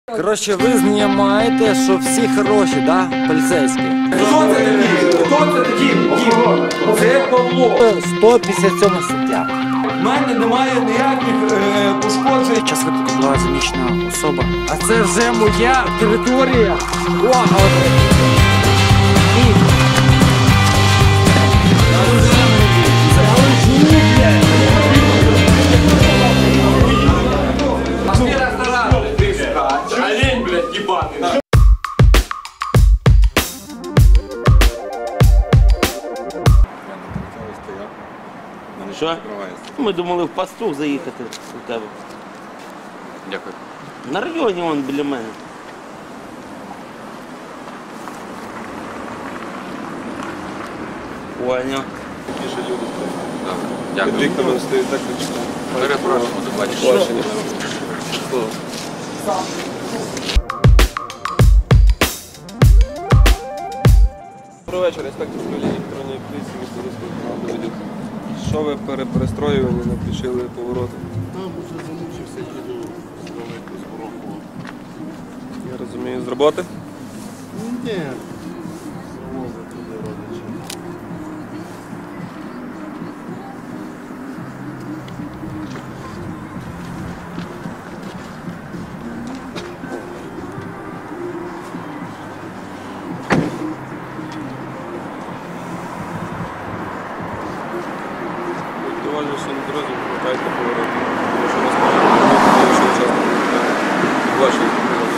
Коротше, ви знімаєте, що всі хороші, да? Поліцейські. Хто це такий? Хто це такий? Це Павло. 157 стаття. У мене немає ніяких пошкоджень. Під час виклику була замічена особа. А це вже моя територія. О, Олень, блядь, ебаный. Що? Ми думали в пастух заїхати у тебе. Дякую. На районі вон біля мене. Поняв. Більше люди стоять. Дякую. Під вікнами стоїть так точно. Перепрошуємо, до бачиш. Бачення. Доброго вечора, інспектор управління електронної поліції міста Руського відділ. Що ви перестроювання не включили повороти? Я розумію, з роботи? Ні. Будьте уважні, що на дорозі повертайте повороти. Тому що нас може бути, якщо часто ваші повороти.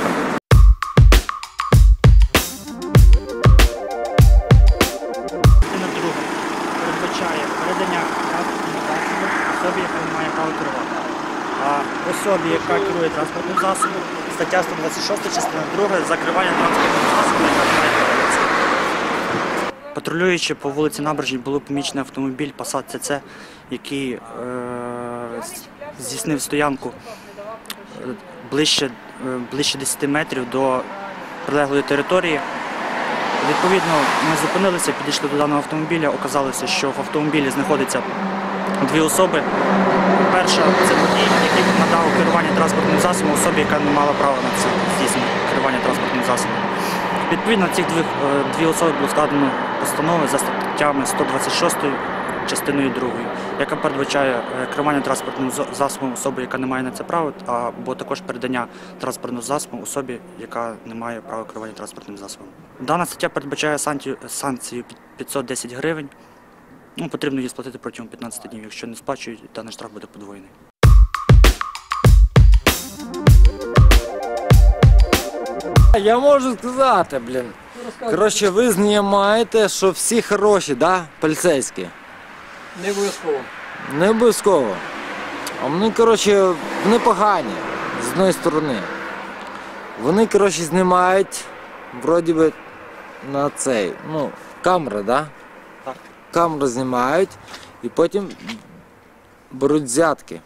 Частина друга передбачає передання транспортного засобу особі, яка не має права керувати. А особі, яка керує транспортним засобом, стаття 126, частина 2, закривання транспортного засобу, яка не має права на це. Патрулюючи по вулиці Набережній, було помічений автомобіль Passat CC, який здійснив стоянку ближче 10 метрів до прилеглої території. Відповідно, ми зупинилися, підійшли до даного автомобіля, оказалося, що в автомобілі знаходяться дві особи. Перша – це водій, який надав керування транспортним засобом особі, яка не мала права на це здійснення керування транспортним засобом. Відповідно, цих дві особи було складено постанови за статтями 126 частиною 2, яка передбачає керування транспортним засобом особи, яка не має на це права, або також передання транспортного засобу особі, яка не має права керування транспортним засобом. Дана стаття передбачає санкцію 510 гривень. Потрібно її сплатити протягом 15 днів. Якщо не сплачують, даний штраф буде подвоєний. я можу сказати, блін. Коротше, ви знімаєте, що всі хороші, да? Поліцейські. Не обов'язково. Не обов'язково. А вони, коротше, вони погані, з одної сторони. Вони, коротше, знімають, вроді би, на цей, камера, да? Так. Камеру знімають і потім беруть взятки.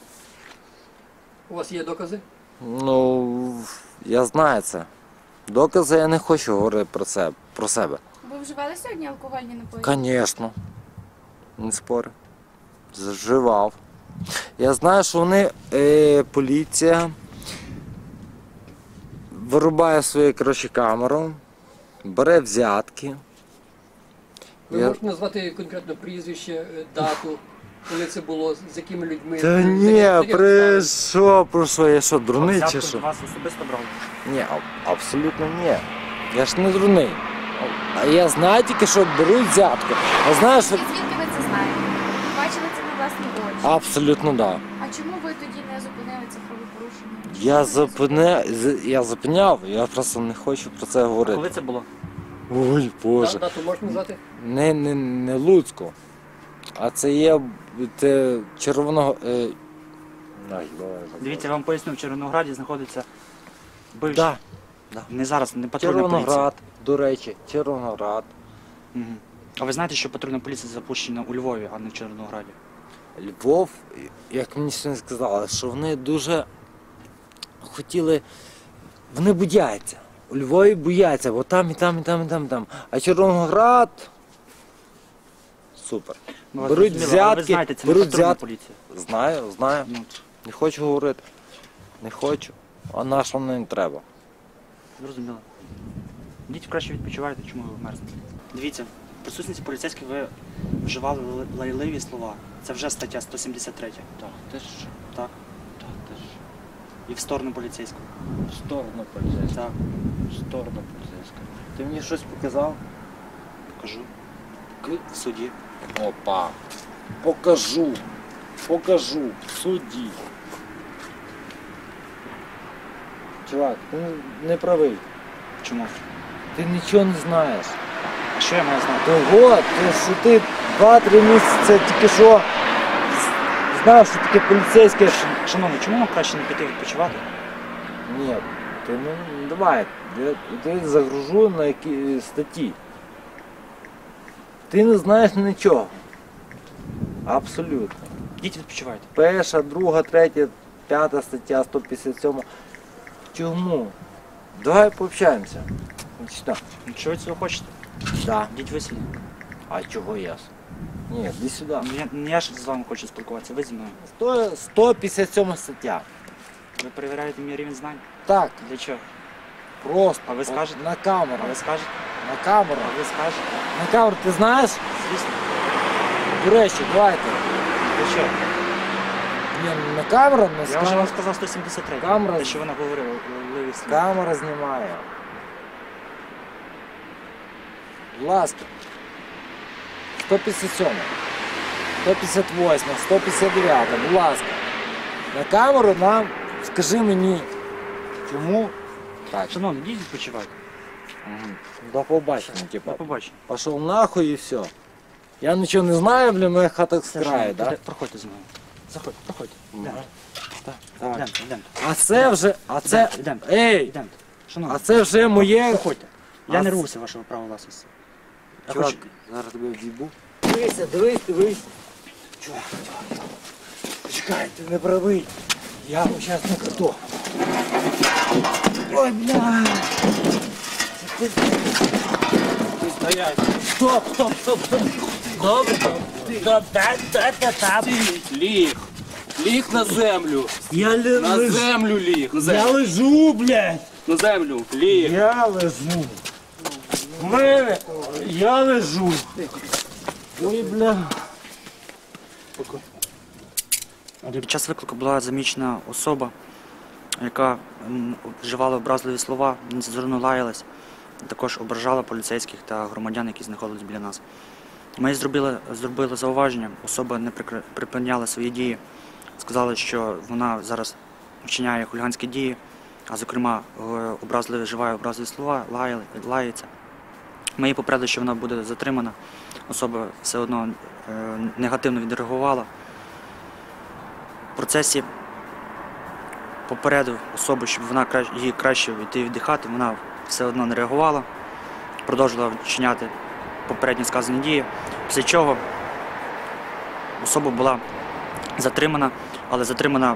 У вас є докази? Я знаю це. Докази я не хочу говорити про себе. Ви вживали сьогодні алкогольні напої? Звісно. Не спорю. Заживав. Я знаю, що вони, поліція, вирубає свою, камеру, бере взятки. Ви можете назвати конкретно прізвище, дату, коли це було, з якими людьми? Та ні, про що? Я що, дурний чи Взятку що? вас особисто брали? Ні, абсолютно ні. Я ж не дурний. А я знаю тільки, що беруть взятку. А знаєш, що... І звідки ви це знаєте? Бачили це на власні очі? Абсолютно так. Да. А чому ви тоді не зупинили це правопорушення? Я зупиняв, я просто не хочу про це говорити. Коли це було? Ой, Боже. Дату можна назвати? Не Луцьку. А це є Червоного... Дивіться, я вам поясню, в Червонограді знаходиться бивший. Да. Не зараз, не патрульна поліція. Червоноград, до речі, Червоноград. Мгм. А ви знаєте, що патрульна поліція запущена у Львові, а не в Червонограді? Львов, як мені сьогодні сказали, що вони дуже хотіли, вони бояться. У Львові бояться, бо там і там, і там, і там, і там. А Червоноград, супер. Ну, вас Беруть зрозуміло, але ви взятки, знаєте, це не беруть патрульна взятки. поліція. Знаю. Не хочу говорити. Не хочу. А на що мені треба? Зрозуміло. Йдіть краще відпочивайте, чому ви мерзнете. Дивіться, в присутності поліцейських ви вживали лайливі слова. Це вже стаття 173. Так, ти ж. Так. Так, ти ж. І в сторону поліцейського. В сторону поліцейського. Так, В сторону поліцейського. Ти мені щось показав? покажу. В суді. Опа. Покажу. Покажу. В суді. Чувак, ти не правий. Чому? Ти нічого не знаєш. А що я маю знати? Того, що ти 2-3 місяці тільки що знав, що таке поліцейське. Шановний, чому нам краще не піти відпочивати? Ні, ти не давай. Я загружу на які статті. Ти не знаєш нічого. Абсолютно. Йдіть відпочивайте. Перша, друга, третя, п'ята стаття, 157. Чому? Давай пообщаємося. Сюди. Якщо ви цього хочете, Да. йдіть ви сюди. А чого я? Ні, йди сюди. Я ж з вами хочу спілкуватися, ви зі мною. 157 стаття. Ви перевіряєте мій рівень знань? Так, Для чого? просто. А ви скажете? На камеру. А ви скажете? На камеру. А ви скажете? На камеру, ти знаєш? Звісно. До речі, давайте. Для чого? Ні, на камеру, на Я вже камеру. вам сказав 173. Камера- Те, що вона говорила, лайливі слова. Камера знімає. Будь ласка. 157, 158, 159, будь ласка. На камеру нам скажи мені, чому так. Шановні, йдіть відпочивайте. До побачення, типа. До побачення. Пошел нахуй і все. Я нічого не знаю, бля, моя хата з краю, да? Проходьте з мною. Заходьте, проходьте. Йдемте. Давай. Йдемте. А це вже, а це, Йдемте. ей, Йдемте. Шановні, а це вже моє. проходьте. Я А не с- рвуся вашого права власності. Я Чувак, хочу... зараз тебе в'їбу. Дивися, дивись. Чувак. Почекай, ти не правий. Я учасник АТО. Ой, бля. Ти стоять. Стоп. Добре. Ліг на землю. Я На землю ліг. На землю. лежу, блядь. На землю. Ліг. Я лежу. Я лежу. Ой, бля. Під час виклику була замічена особа, яка вживала образливі слова, нецензурно лаялась, також ображала поліцейських та громадян, які знаходились біля нас. Ми їй зробили зауваження, особа не припиняла свої дії, сказали, що вона зараз вчиняє хуліганські дії, а зокрема вживає образливі слова, лається. Ми її попередили, що вона буде затримана, особа все одно негативно відреагувала. В процесі попередив особу, щоб їй краще йти віддихати, вона все одно не реагувала, продовжувала вчиняти попередні сказані дії, після чого особа була затримана, але затримана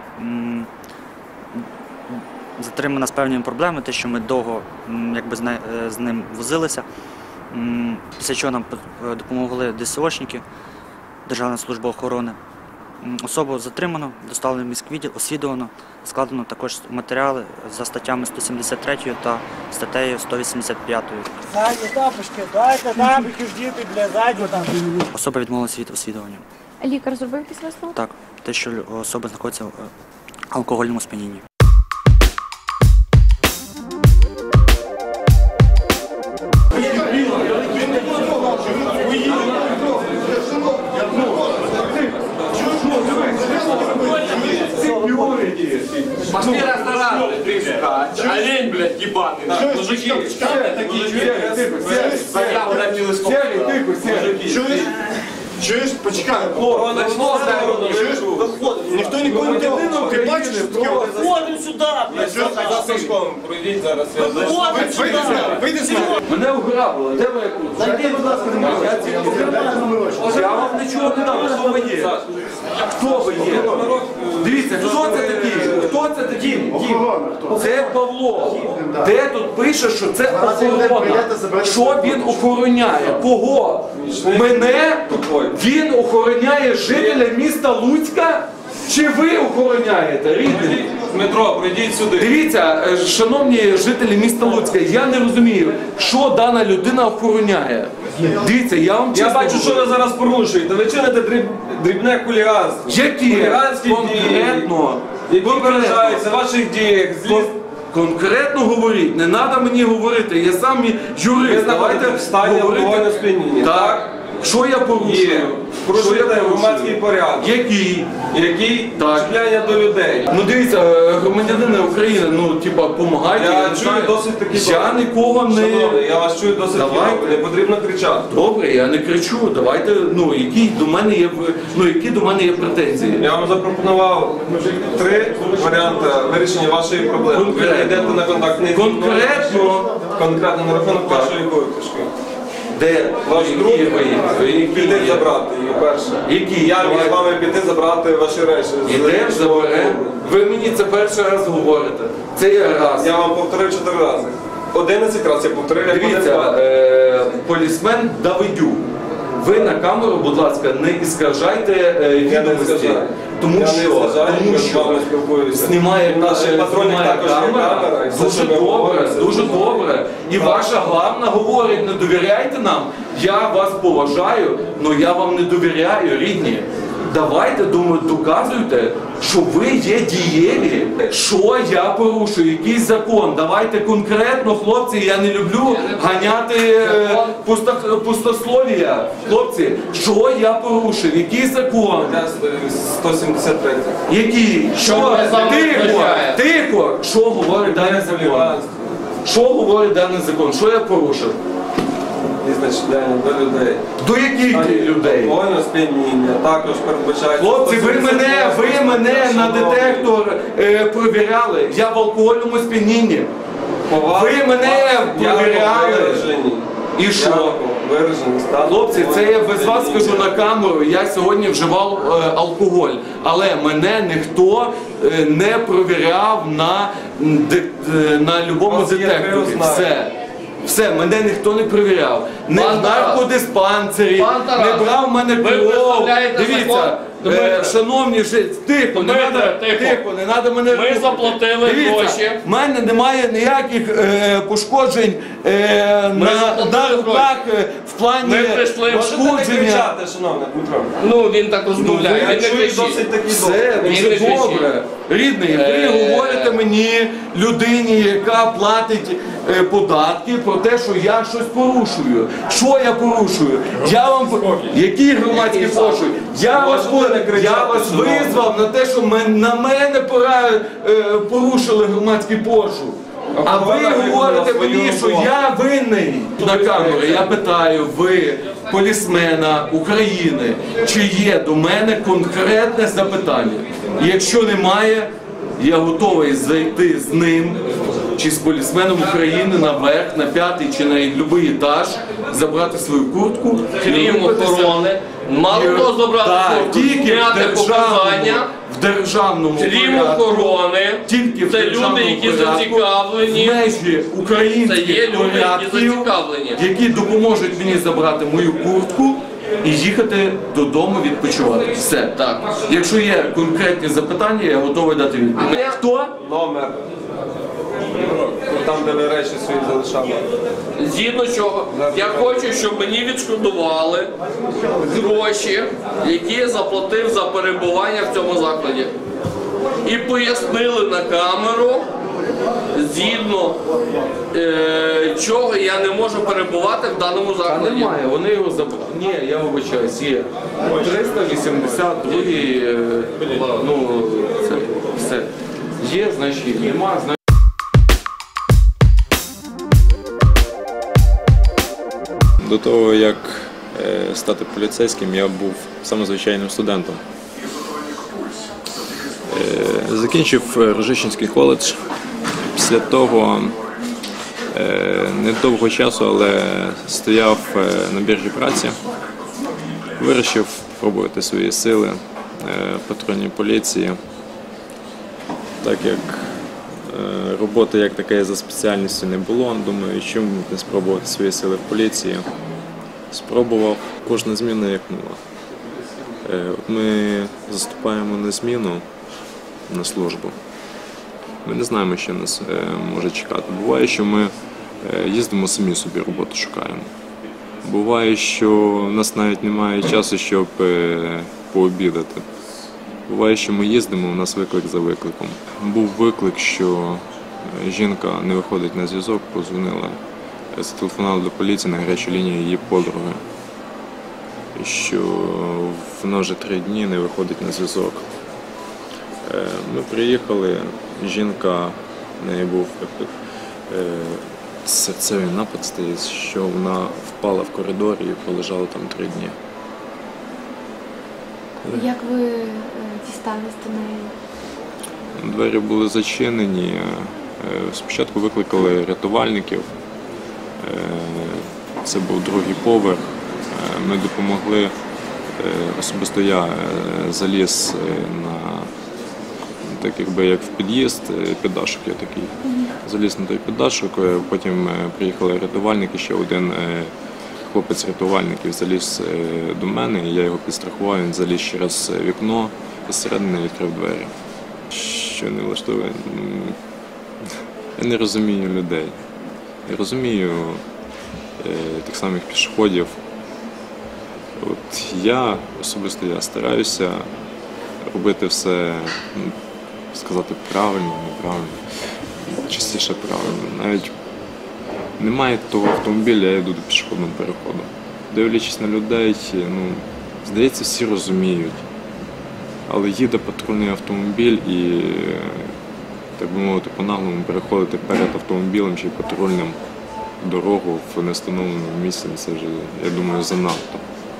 з певними проблемами, те, що ми довго з ним возилися, після чого нам допомогли ДСОшники, Державна служба охорони. Особу затримано, доставлено в міськвідділ, освідувано, складено також матеріали за статтями 173 та статтею 185. Задні тапочки, дайте тапочки, діти, бля, задні там. Особа відмовилася від освідування. Лікар зробив якийсь висновок? Так, те, що особа знаходиться в алкогольному сп'янінні. Пошли ресторан, ты, сука. Олень, блядь, ебаный. Мужики. Чуєш, почекай, ніхто нікого не дивив, ти бачиш, що таке? Виходимо сюди, За Сашком, пройдіть зараз. Вийди з мене. Мене ограбили, де моя куртка? Зайди, будь ласка, до мене. Я вам нічого не дам, хто ви є? Хто ви є? Дивіться, хто це такий? Хто це такий? Це Павло. Де тут пише, що це охорона? Що він охороняє? Кого? Мене? Він охороняє жителя міста Луцька? Чи ви охороняєте, рідний? Дмитро, прийдіть сюди. Дивіться, шановні жителі міста Луцька, я не розумію, що дана людина охороняє. Дивіться, я вам чесно Я бачу, що ви говорю. зараз порушуєте. Ви чините дрібне хуліганство. Які? Хуліганські Конкретно. дії, які виражаються в ваших діях. Конкретно говоріть, не треба мені говорити, я сам Ви юрист, давайте знаходитесь в стані алкогольного сп'яніння. Так. Що я порушую? Є. Порушуєте громадський порядок. Який? Який Так. чіпляння до людей. Ну дивіться, громадянини України, ну типа, помагайте. Я не чую знаю. досить такі Я нікого не... Шановний, я вас чую досить Давайте. добре, не потрібно кричати. Добре, я не кричу. Давайте, ну, які до мене є претензії? Я вам запропонував 3 варіанти вирішення вашої проблеми. Конкретно. Ви йдете на контактний конкретно на рахунок вашої випишки. Де? Ваш Які друг ви? піде забрати її перше. Які? Я міг з вами піти забрати ваші речі. Ідемо, заберемо. Ви мені це перший раз говорите. Це я раз. Я вам повторив 4 рази. 11 разів я повторив, як Дивіться, буде полісмен Давидюк. Ви на камеру, будь ласка, не іскажайте відомості. іскажаю. Тому Я не що, іскажаю, я з вами спілкуюся. знімає Наші патронів також є камера. камера, і все, Дуже що ми добре, говоримо, це дуже дуже добре. І ваша главна говорить, не довіряйте нам. Я вас поважаю, але я вам не довіряю, рідні. Давайте, думаю, доказуйте, що ви є дієві. Що я порушую? Якийсь закон? Давайте конкретно, хлопці, я не люблю ганяти пустослов'я. Хлопці, що я порушив? Який закон? 173. Який? Що? Тихо! Тихо! Що говорить даний закон? Що говорить даний закон? Що я порушив? Відзначення до людей. До яких людей? Алкогольне сп'яніння також передбачається. Хлопці, ви мене на детектор провіряли. Я в алкогольному сп'янінні. Ви мене провіряли. І що? Хлопці, це я без вас скажу на камеру, я сьогодні вживав алкоголь, але мене ніхто не провіряв на любому детекторі. Все, мене ніхто не перевіряв. Не в наркодиспансері, не брав в мене кров. Дивіться, шановні, тихо, не треба мене... Ми заплатили гроші. В мене немає ніяких пошкоджень на руках в плані Ми прийшли. пошкодження. Шановний Дмитро. Ну, він так розмовляє, він не кричить. Все, Він дуже не кричить. добре. Рідний, ви говорите мені, людині, яка платить податки, про те, що я щось порушую. Що я порушую? Я вам... Які громадські пошуки? Я вас визвав на те, що на мене порушили громадський пошук. А ви говорите мені, що я винний. На камеру я питаю, ви, полісмена України, чи є до мене конкретне запитання? І якщо немає, я готовий зайти з ним, чи з полісменом України наверх, на 5-й, чи на будь-який етаж, забрати свою куртку. Крім охорони, мало того забрати куртку, зняти показання. В державному Крім порядку, охорони, тільки в це люди, державному які порядку, зацікавлені. в межі Це є українських люди, які порядків, зацікавлені. які допоможуть мені забрати мою куртку і їхати додому відпочивати. Все. Так. Якщо є конкретні запитання, я готовий дати відповідь. Хто? Номер. Там, де ви речі свої залишали. Згідно чого, я хочу, щоб мені відшкодували гроші, які я заплатив за перебування в цьому закладі. І пояснили на камеру, згідно чого я не можу перебувати в даному Та закладі. немає, вони його забрали. Ні, я вибачаюсь, є 382-й, ну, це все. Є, значить є. Нема, значить. До того, як стати поліцейським, я був самозвичайним студентом. Закінчив Рожищенський коледж. Після того недовго часу, але стояв на біржі праці. Вирішив спробувати свої сили в патрульній поліції, так як роботи як такої за спеціальністю не було. Думаю, чому не спробувати свої сили в поліції. Спробував, кожна зміна як нова. Ми заступаємо на зміну, на службу. Ми не знаємо, що нас може чекати. Буває, що ми їздимо самі собі роботу шукаємо. Буває, що в нас навіть немає часу, щоб пообідати. Буває, що ми їздимо, у нас виклик за викликом. Був виклик, що жінка не виходить на зв'язок, подзвонила, зателефонувала до поліції на гарячу лінію її подруги. Що вона вже 3 дні не виходить на зв'язок. Ми приїхали, жінка, в неї був серцевий напад, стається, що вона впала в коридорі і пролежала там 3 дні. Як ви дістались до неї? Двері були зачинені. Спочатку викликали рятувальників. Це був 2-й поверх. Ми допомогли, особисто я заліз на, так якби як в під'їзд, піддашок є такий. Заліз на той піддашок, потім приїхали рятувальники, ще один хлопець рятувальників заліз до мене, я його підстрахував, він заліз через вікно і зсередини відкрив двері. Що не влаштовує? Я не розумію людей. Я розумію тих самих пішоходів. От особисто я стараюся робити все, сказати правильно, неправильно, частіше правильно. Навіть немає того автомобіля, я йду до пішохідного переходу. Дивлячись на людей, здається, всі розуміють. Але їде патрульний автомобіль і, так би мовити, по-наглому переходити перед автомобілем чи патрульним дорогу в невстановленому місці, це вже, я думаю, занадто.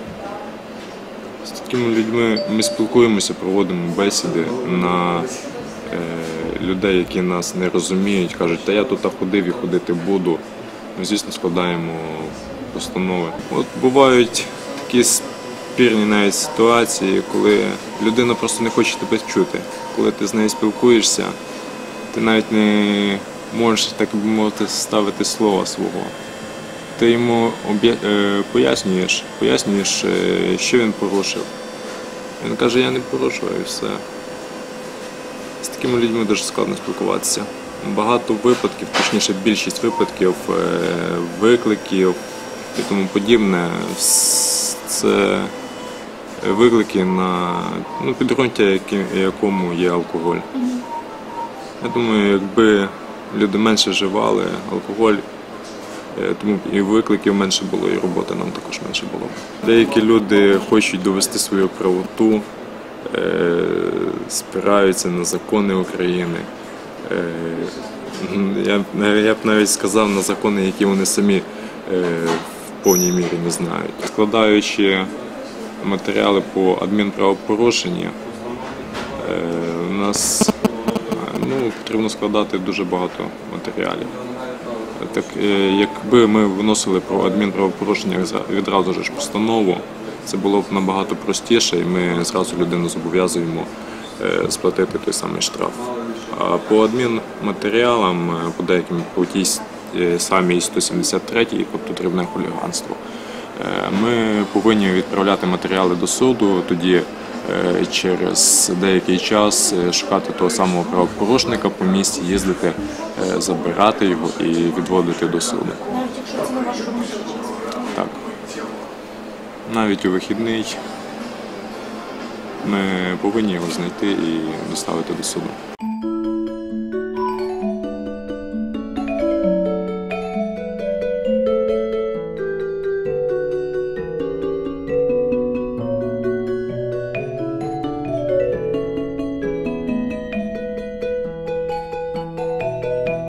З такими людьми ми спілкуємося, проводимо бесіди на людей, які нас не розуміють, кажуть, та я тут ходив і ходити буду. Ми, звісно, складаємо постанови. От бувають такі спірні навіть ситуації, коли людина просто не хоче тебе чути. Коли ти з нею спілкуєшся, ти навіть не можеш, так би мовити, ставити слова свого. Ти йому пояснюєш, що він порушив. Він каже, я не порушував і все. З такими людьми дуже складно спілкуватися. Багато випадків, точніше більшість випадків, викликів і тому подібне, це виклики на підґрунтя, якому є алкоголь. Я думаю, якби люди менше вживали алкоголь, тому і викликів менше було, і роботи нам також менше було. Деякі люди хочуть довести свою правоту, спираються на закони України. Я б навіть сказав на закони, які вони самі в повній мірі не знають. Складаючи матеріали по адмінправопорушенню, у нас потрібно складати дуже багато матеріалів. Так, якби ми виносили про адмінправопорушення відразу ж постанову, це було б набагато простіше, і ми зразу людину зобов'язуємо сплатити той самий штраф. А по адмінматеріалам, по деяким, по тій самій 173-й, тобто дрібне хуліганство, ми повинні відправляти матеріали до суду, тоді через деякий час шукати того самого правопорушника по місці, їздити, забирати його і відводити до суду. Навіть якщо це не ваш робочий час? Так. Навіть у вихідний ми повинні його знайти і доставити до суду.